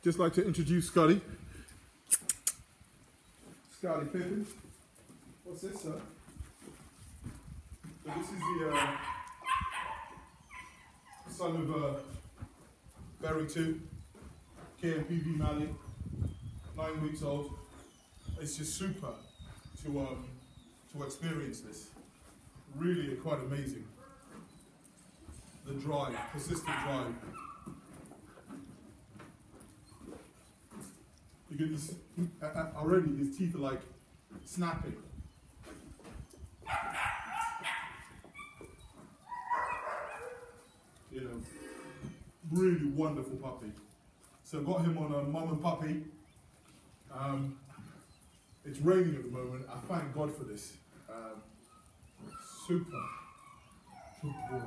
just like to introduce Scotty. Scotty Pippin. What's this, sir? So this is the son of Berry2, KNPV Mali, 9 weeks old. It's just super to experience this. Really quite amazing. The drive, persistent drive. You can just, already his teeth are like snapping. You know, really wonderful puppy. So I've got him on a mum and puppy. It's raining at the moment. I thank God for this. Super. Good boy.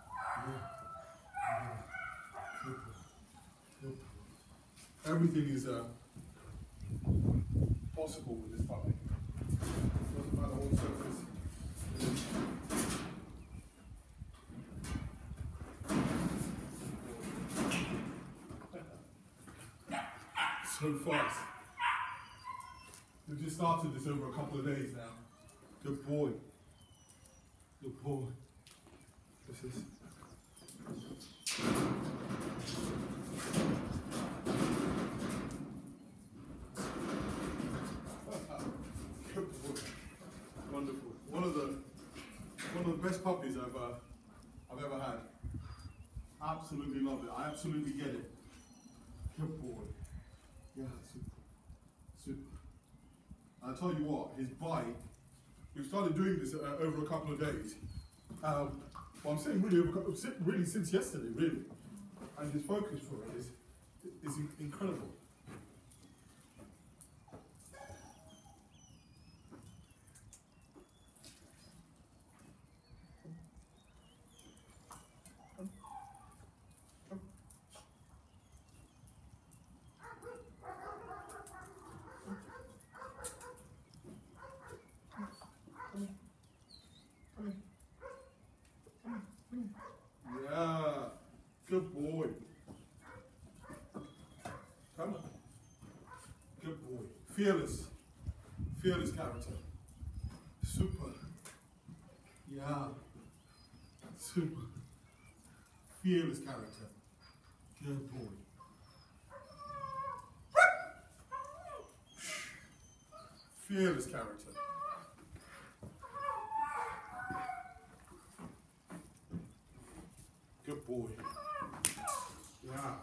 Everything is possible with this puppy. Doesn't matter what surface. So fast. We've just started this over a couple of days now. Good boy. Good boy. This is. Good boy. Wonderful. One of the best puppies I've ever had. Absolutely love it. I absolutely get it. Good boy. Yeah, super. Super. I'll tell you what, his bite, we've started doing this over a couple of days. Well, I'm saying really since yesterday, really. And his focus for it is incredible. Yeah, good boy. Come on. Good boy. Fearless. Fearless character. Super. Yeah. Super. Fearless character. Good boy. Fearless character. Good boy. Yeah.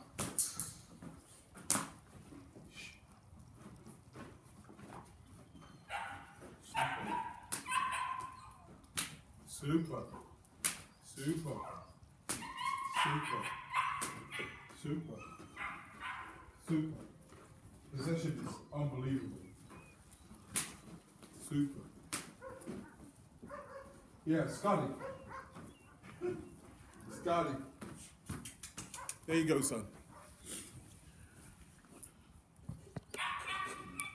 Super. Super. Super. Super. Super. Possession is unbelievable. Super. Yeah, Scotty. Scotty. There you go, son.